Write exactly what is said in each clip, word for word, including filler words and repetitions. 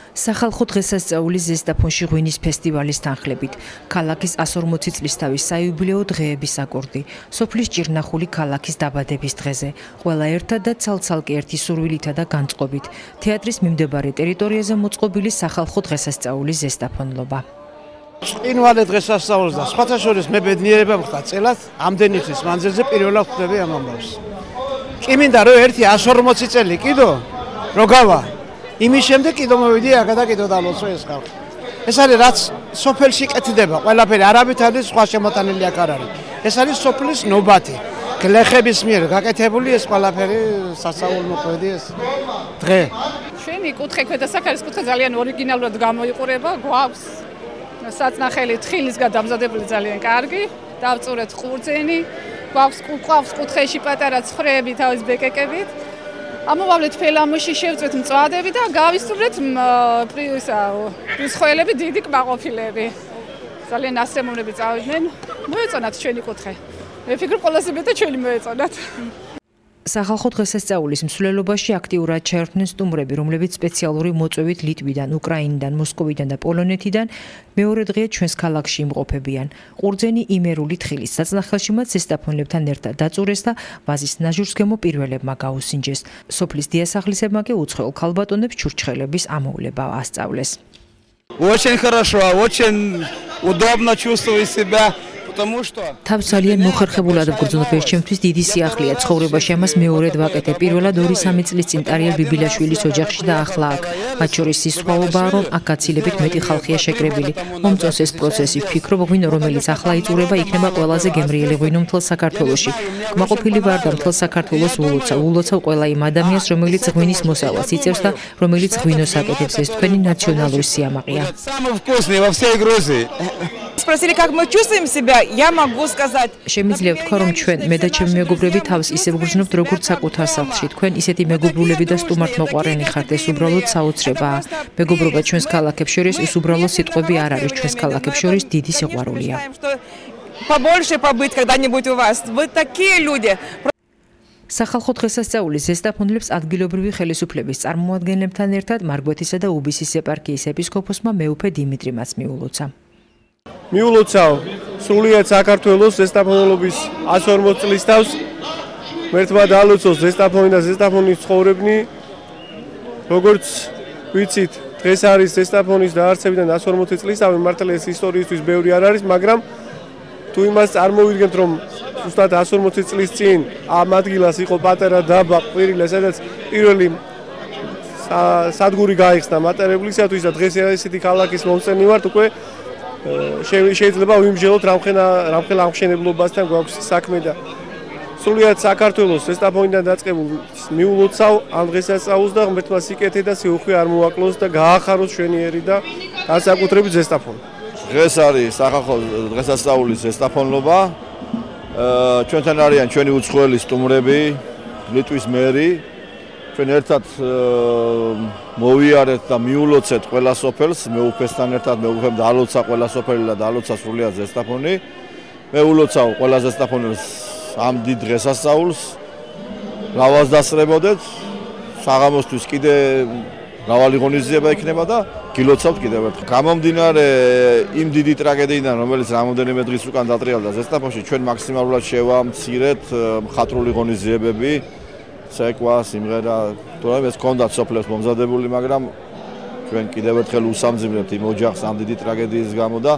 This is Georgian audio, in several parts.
სახალხო დღესასწაულის ზესტაფონში ღვინის ფესტივალის თანხლებით ქალაქის ას-ორმოცი წლის თავის საიუბილეო დღეების აკორდი სოფლის ჭირნახული ქალაქის დაბადების დღეზე ყველა ერთად და ცალ-ცალკე ერთი სურვილითა და განწყობით თეატრის მიმდებარე ტერიტორიაზე მოწყობილი სახალხო დღესასწაულის ზესტაფონლობა წინვალე დღესასწაულს და სხვათა შორის მე ბედნიერება მქონდა წელად ამდენი წლის მანძილზე პირველად ხვდები ამ ამბავს. კი მინდა რომ ერთი ას ორმოცი წელი კიდო რო გავა იმის შემდეგ კიდო მოვიდი აქ და კიდო დალოცო ეს ხალხი. ეს არის რაც სოფელში კეთდება, ყველაფერი არაბით არის, სხვა შემოტანილი აქ არ არის. ეს არის სოფლის ნობათი. გლეხების მიერ გაკეთებული ეს ყველაფერი სასწაულმოქმედი ეს დღე. ჩვენი კუთხე ქვედასახარის კუთხე ძალიან ორიგინალურად გამოიყურება, გვაქვს საწნახელი თხილისგან დამზადებული ძალიან კარგი, დავწურეთ ყურძენი, გვაქვს გვაქვს კუთხეში პატარა ცხრეები თავის ბეკეკებით. ამოვალეთ ფელამოში შევწვეთ მწვადები და გავისურვეთ პრისხოელები დიდი კმაყოფილები. ძალიან ასწრემოვნები წავიდნენ. მოეწონათ ჩვენი კუთხე. მე ვფიქრობ ყველაზე მეტად ჩვენი მოეწონათ. სახალხო დღესასწაულის მსვლელობაში აქტიურად ჩაერთვნენ სტუმრები, რომლებიც სპეციალური მოწვევით ლიტვიდან, უკრაინიდან, მოსკოვიდან და პოლონეთიდან მეორე დღეა ჩვენს ქალაქში იმყოფებიან. ყურძენი იმერული თხილის საწნახელში მათ ზესტაფონლებთან ერთად დაწურეს და ვაზის ნაჟურსგემო პირველებმა გაუსინჯეს. სოფლის დიასახლისებმა კი უცხოელ ქალბატონებს ჩურჩხელების ამოვლება ასწავლეს. Очень хорошо, очень удобно чувствую себя. Თავს ძალიან მოხერხებულად ვგრძნობ ჩემთვის დიდი სიახლეა ცხოვრებაში ამას მეორედ ვაკეთებ. პირველად ორი სამი წლის წინ ტარიელ ბიბილაშვილის ოჯახში და ახლა აქ. მათ შორის ის სხვაობაა, რომ აქ გაცილებით მეტი ხალხია შეკრებილი. მომწონს ეს პროცესი. ვფიქრობ, ღვინო რომელიც ახლა იწურება, იქნება ყველაზე გემრიელი ღვინო მთელ საქართველოში. კმაყოფილი ვარ და მთელ საქართველოს ულოცავ. ულოცავ ყველა იმ ადამიანს, რომელიც ღვინის მოსავალს იწევს და რომელიც ღვინოს აკეთებს. ეს თქვენი ნაციონალური სიამაყეა. Спросили, как мы чувствуем себя, я могу сказать. Შემიძლია ვთქვა, რომ ჩვენ მე და ჩემი მეგობრები თავს ისე ვგრძნობთ, როგორც საკუთარ სახლში. თქვენ ისეთი მეგობრულები და სტუმართმოყვარენი ხართ, ეს უბრალოდ საოცრებაა. მეგობრობა ჩვენს ქალაქებს შორის ის უბრალოდ სიტყვები არ არის, ჩვენს ქალაქებს შორის დიდი სიყვარულია. Побольше побыть когда-нибудь у вас. Вы такие люди. სახალხო დღესასწაულის ზესტაფონლებს ადგილობრივი ხელისუფლების წარმომადგენლებთან ერთად მარგვეთისა და უბისის ეპარქიის ეპისკოპოსმა მეუფე დიმიტრიმაც მიულოცა. მიულოცავ სრულიად საქართველოს ზესტაფონლობის ას ორმოცი წლის თავს მერთმა დაალოცოს ზესტაფონი და ზესტაფონის ცხოვრებნი როგორც ვიცით დღეს არის ზესტაფონის დაარსებიდან ას ორმოცი წლის თავი მართლა ეს ისტორიისთვის ბევრი არ არის მაგრამ თუ იმას წარმოვიდგენთ რომ ზუსტად ას ორმოცი წლის წინ ამ ადგილას იყო პატარა დაბა ყვირილე სადაც პირველი სადგური გაიხსნა მატარებლისათვის და დღეს ესეთი ქალაქის მომწენი ვართ უკვე შეიძლება ვიმსჯელოთ რამხელა რამხელა ამხშენებლობასთან გვაქვს საქმე და სრულიად საქართველოს ზესტაფონიდან დაწყებულ მიულოცავ ამ დღესასწაულს და ღმერთმა სიკეთე და სიუხვე არ მოაკლოს და გაახაროს ჩვენიერი და განსაკუთრებით ზესტაფონი. დღეს არის სახალხო დღესასწაულის ზესტაფონლობა. ჩვენთან არიან ჩვენი უცხოელი სტუმრები, ლიტვის მერი. ჩვენ ერთად მოვიარეთ და მიულოცეთ ყველა სოფელს, მეუფესთან ერთად მეუფემ დაალოცა ყველა სოფელი და დაალოცა სრულიად ზესტაფონი. მე ულოცავ ყველა ზესტაფონელს ამ დიდ დღესასწაულს. ლავას დასწრებოდეთ. საღამოსთვის კიდე მრავალი ღონისძიება იქნება და გილოცავთ კიდევ ერთხელ. გამომდინარე იმ დიდი ტრაგედიიდან, რომელიც რამოდენიმე დღის უკან დატრიალდა ზესტაფონში, ჩვენ მაქსიმალურად შევამცირეთ მხატვრული ღონისძიებები. ცეკვა, სიმღერა, თუმცა ეს კონდათ სოფლებს მომზადებული, მაგრამ ჩვენ კიდევ ერთხელ უსამძიმრებთ იმ ოჯახს ამ დიდი ტრაგედიის გამო და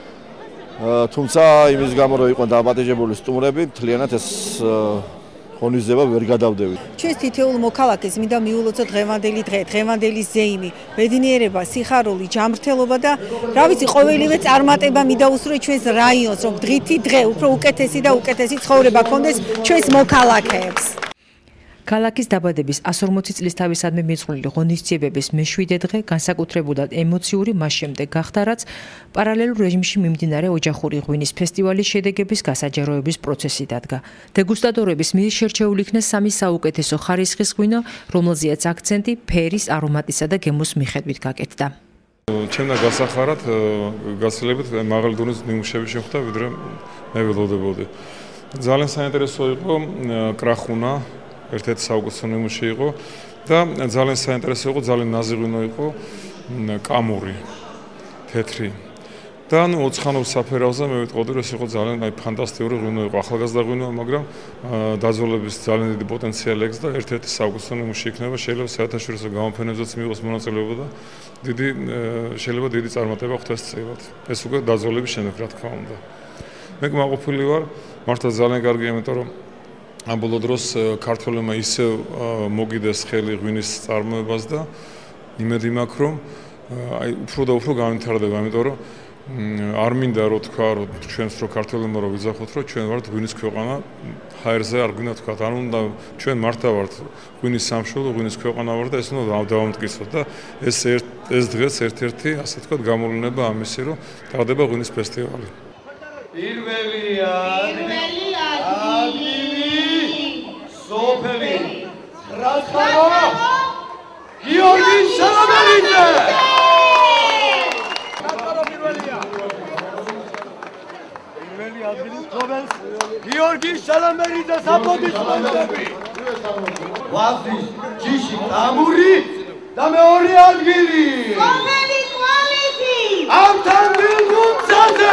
თუმცა იმის გამო რომ იყვნენ დაპატეჟებული სტუმრები, მთლიანად ეს ღონისძიება ვერ გადავდებით. ჩვენს თითოეულ მოქალაქეს მინდა მიულოცოთ დღევანდელი დღე, დღევანდელი ზეიმი, ბედნიერება, სიხარული, ჯანმრთელობა და რა ვიცი, ყოველივე წარმატება მინდა უსურვო ჩვენს რაიონს, რომ დღითი დღე უფრო უკეთესი და უკეთესი ცხოვრება გქონდეს ჩვენს მოქალაქეებს. ქალაქის დაბადების ას ორმოცი წლის თავისადმი მიწყვლილი ღონისძიებების მეშვიდე დღე განსაკუთრებულად ემოციური მას შემდეგ გახდა, რაც პარალელურ რეჟიმში მიმდინარე ოჯახური ღვინის ფესტივალის შედეგების გასაჯაროების პროცესი დადგა. დეგუსტატორების მიერ შერჩეული იქნა სამი საუკეთესო ხარისხის ღვინო, რომელზეაც აქცენტი ფერის, არომატისა და გემოს მიხედვით გაკეთდა. ჩემთან გასახარად გასილებით მაღალი დონის ნიმუშები შეხვდა, ვიდრე მე ველოდებოდი. ძალიან საინტერესო იყო კრახუნა ერთ-ერთი საუკეთესო ნიმუში იყო და ძალიან საინტერესო იყო, ძალიან ნაზი ღვინო იყო, კამური, თეთრი. და ნუ ოცხანობის საფერავზე მე ვიტყოდი, რომ ეს იყო ძალიან აი ფანტასტიკური ღვინო იყო, ახალგაზრდა ღვინო, მაგრამ დაძველების ძალიან დიდი პოტენციალი აქვს და ერთ-ერთი საუკეთესო ნიმუში იქნება, შეიძლება საერთაშორისო გამოფენებზეც მიიღოს მონაწილეობა და დიდი შეიძლება დიდი წარმატება ხვდეს წილად. ეს უკვე დაძველების შემდეგ, რა თქმა უნდა. მე კმაყოფილი ვარ, მართლა ძალიან კარგია, იმიტომ რომ ამ ბოლო დროს ქართველებმა ისევ მოგიდეს ხელი ღვინის წარმოებას და იმედი მაქვს, რომ აი უფრო და უფრო განვითარდება, იმიტომ რომ არ მინდა რომ თქვა რომ ჩვენს რო ქართველებმა რომ ვიძახოთ რომ ჩვენ ვართ ღვინის ქვეყანა, ჰაერზე არ გვინდა თქვა, არ უნდა ჩვენ მართლა ვართ ღვინის სამშობლო, ღვინის ქვეყანა ვართ და ეს უნდა დავამტკიცოთ და ეს ეს დღეს ერთ-ერთი ასე თქვა გამოვლენა ამისი რომ ტარდება ღვინის ფესტივალი. პირველია ადგილი სოფელი რასხარო გიორგი სალამერიძე გიორგი სალამერიძე საპოდისმენტები ვაზის ჯიში კამური და მეორე ადგილი სოფელი კვალიტი ამთან დილგუნცაზე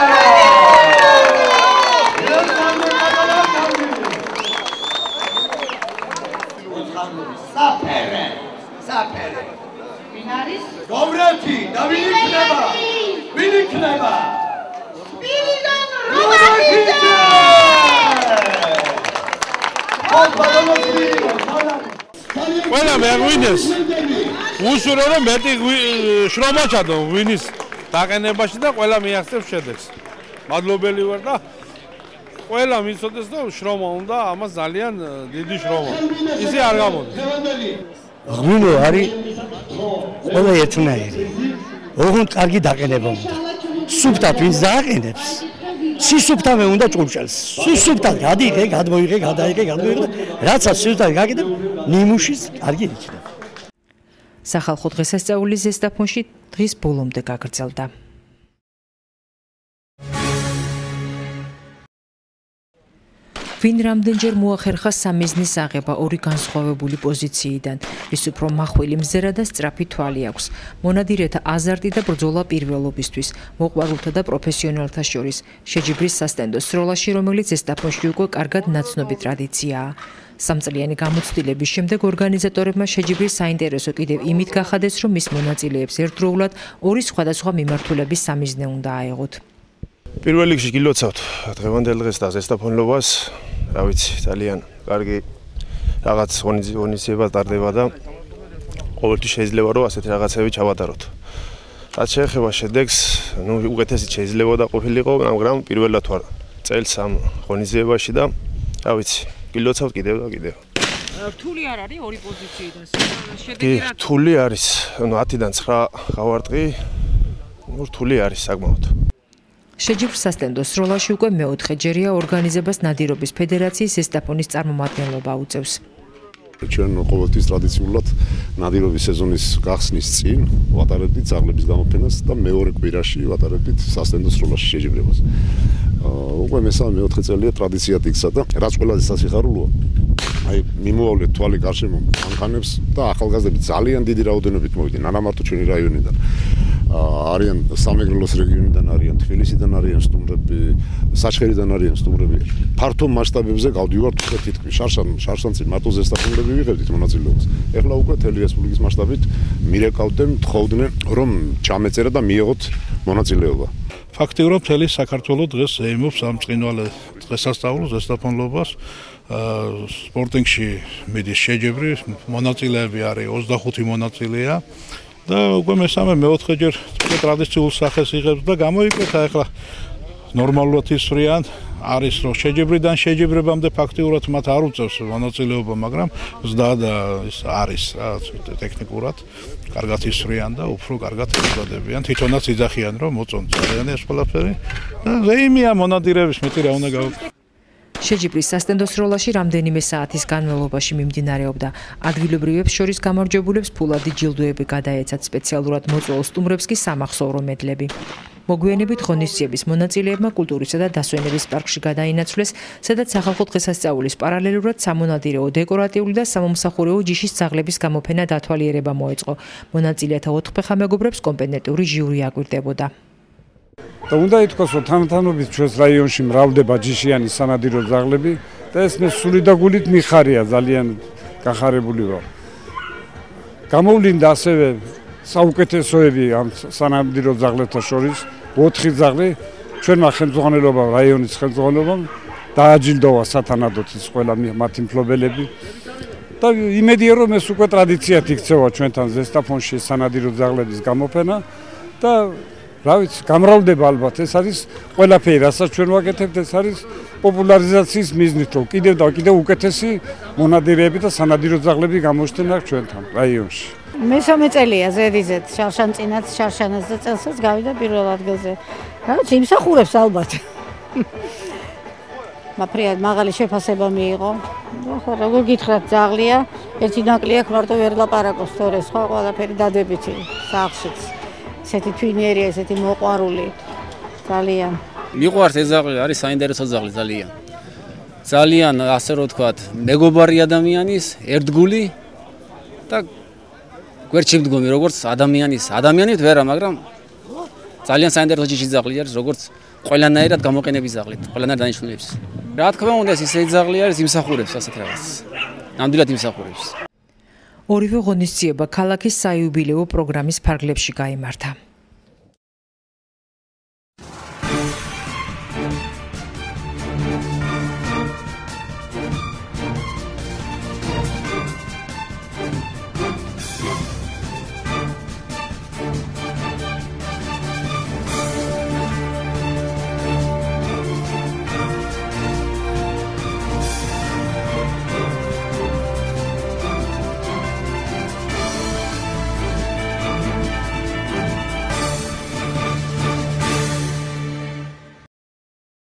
საფერე საფერე ვინ არის გოვრეთი და ვინ იქნება ვინ იქნება სპირიდონ რომანიძე ყველა მეღვინეს უშურო რომ მეტი შრომა ჩადო ღვინის დაყენებაში და ყველა მიაღწევს შედეგს. მადლობელი ვარ და ყველა მიცოდეს და შრომა უნდა, ამას ძალიან დიდი შრომა. ისე არ გამოდის. ღვინო არის ყველა ერთნაირი. ოღონდ კარგი დაყენება უნდა. სუფთად ვინც დააყენებს, სისუფთავე უნდა ჭურჭელს. სისუფთად გადიღე, გადმოიღე, გადაიღე, გადმოიღე, რაცა სისუფთად გაკეთებ, ნიმუშის კარგი იქნება. სახალხო დღესასწაულის ზესტაფონში დღის ბოლომდე გაგრძელდა. ვინ რამდენჯერ მოახერხა სამიზნის აღება ორი განსხვავებული პოზიციიდან, ვის უფრო მახვილი მზერა და სწრაფი თვალი აქვს, მონადირეთა აზარტი და ბრძოლა პირველობისთვის, მოყვარულთა და პროფესიონალთა შორის, შეჯიბრის სასტენდო სროლაში, რომელიც ზესტაფონში უკვე კარგად ნაცნობი ტრადიციაა. სამწლიანი გამოცდილების შემდეგ ორგანიზატორებმა შეჯიბრის საინტერესო კიდევ იმით გახადეს, რომ მის მონაწილეებს ერთდროულად ორი სხვადასხვა მიმართულების სამიზნე უნდა აეღოთ. პირველ რიგში გილოცავთ დღევანდელ დღეს და ზესტაფონლობას, რა ვიცი, ძალიან კარგი რაღაც ღონისძიება ტარდება და ყოველთვის შეიძლება რომ ასეთი რაღაცები ჩავატაროთ. რაც შეეხება შედეგს, ნუ უკეთესი შეიძლება და ყოფილიყო, მაგრამ პირველად ვარ წელს ამ ღონისძიებაში და რა ვიცი, გილოცავთ კიდევ და კიდევ. რთული არ არის ორი პოზიციიდან? შედეგი რა? რთული არის, ანუ ათიდან ცხრა გავარტყი, ნუ რთული არის საკმაოდ. შეჯიბრის სასტენდო სროლაში უკვე მეოთხეჯერია ორგანიზებას ნადირობის ფედერაციის ზესტაფონის წარმომადგენლობა უწევს. ჩვენ ყოველთვის ტრადიციულად ნადირობის სეზონის გახსნის წინ ვატარებდით ძაღლების გამოფენას და მეორე კვირაში ვატარებდით სასტენდო სროლაში შეჯიბრებას. უკვე მესამე მეოთხე წელია ტრადიციად იქცა და რაც ყველაზე სასიხარულოა, აი მიმოავლეთ თვალი გარშემო მანქანებს და ახალგაზრდები ძალიან დიდი რაოდენობით მოვიდნენ, არა მარტო ჩვენი რაიონიდან. არიან სამეგრელოს რეგიონიდან, არიან თბილისიდან, არიან სტუმრები, საჩხერიდან არიან სტუმრები. ფართო მასშტაბებზე გავდივართ უკვე თითქმის შარშან, შარშანწინ მარტო ზესტაფონლები ვიღებდით მონაწილეობას. ეხლა უკვე მთელი რესპუბლიკის მასშტაბით მირეკავდნენ, თხოვდნენ, რომ ჩამეწერა და მიიღოთ მონაწილეობა. ფაქტიურად მთელი საქართველო დღეს ეიმობს ამ წყინვალე დღესასწაულს, ზესტაფონლობას. სპორტინგში მიდის შეჯიბრი, მონაწილეები არის ოცდახუთი მონაწილეა. და უკვე მესამე მეოთხეჯერ ტრადიციულ სახეს იღებს და გამოიკვეთა ახლა ნორმალურად ისვრიან არის რომ შეჯიბრიდან შეჯიბრებამდე ფაქტიურად მათ არ უწევს მონაწილეობა, მაგრამ ზდა და ის არის რა ტექნიკურად კარგად ისვრიან და უფრო კარგად იბადებიან, თვითონაც იძახიან რომ მოწონთ ძალიან ეს ყველაფერი და ზეიმია მონადირების მეტი რა უნდა გავაკეთოთ. შეჯიბრის სასტენდო სროლაში რამდენიმე საათის განმავლობაში მიმდინარეობდა. ადგილობრივებს შორის გამარჯვებულებს ფულადი ჯილდოები გადაეცათ, სპეციალურად მოწვეულ სტუმრებს კი სამახსოვრო მედლები. მოგვიანებით ღონისძიების მონაწილეებმა კულტურისა და დასვენების პარკში გადაინაცვლეს, სადაც სახალხო დღესასწაულის პარალელურად სამონადირეო, დეკორატიული და სამომსახურეო ჯიშის ძაღლების გამოფენა დათვალიერება მოეწყო. მონაწილეთა ოთხფეხა მეგობრებს კომპეტენტური ჟიური აკვირდებოდა. და უნდა ითქვას, რომ თანათანობით ჩვენს რაიონში მრავლდება ჯიშიანი სანადირო ძაღლები და ეს მე სული და გულით მიხარია, ძალიან გახარებული ვარ. გამოვლინდა ასევე საუკეთესოები ამ სანადირო ძაღლებთან შორის, ოთხი ძაღლი ჩვენმა ხელმძღვანელობამ, რაიონის ხელმძღვანელობამ დააჯილდოვა სათანადოდ ის ყველა მათი მფლობელები. და იმედია, რომ ეს უკვე ტრადიციად იქცევა ჩვენთან ზესტაფონში სანადირო ძაღლების გამოფენა და რა ვიცი, გამრავლდება ალბათ. ეს არის ყველაფერი, რასაც ჩვენ ვაკეთებთ, ეს არის პოპულარიზაციის მიზნით, რომ კიდევ და კიდევ უკეთესი მონადირეები და სანადირო ძაღლები გამოჩნდნენ აქ ჩვენთან რაიონში. მესამე წელია ზედიზედ შარშანწინაც, შარშანაც და წელსაც გავიდა პირველ ადგილზე. რა ვიცი, იმსახურებს ალბათ. მაფრიად მაღალი შეფასება მიიღო. ხო, როგორ გითხრათ, ძაღლია, ერთი ნაკლი აქვს, მარტო ვერ ლაპარაკობს თორე, სხვა ყველაფერი დადებითი სახლშიც. ესეთი თვინიერია, ესეთი მოყვარული. ძალიან. მიყვარს ეს ძაღლი, არის საინტერესო ძაღლი ძალიან. ძალიან, ასე რომ ვთქვათ, მეგობარი ადამიანის, ერთგული და გვერდში მდგომი, როგორც ადამიანის, ადამიანით ვერა, მაგრამ ძალიან საინტერესო ჯიში ძაღლი არის, როგორც ყველანაირად გამოყენების ძაღლი, ყველანაირად დანიშნულების. რა თქმა უნდა, ეს ისეთი ძაღლი არის, იმსახურებს ასეთ რაღაცას. ნამდვილად იმსახურებს. ორივე ღონისძიება ქალაქის საიუბილეო პროგრამის ფარგლებში გაიმართა.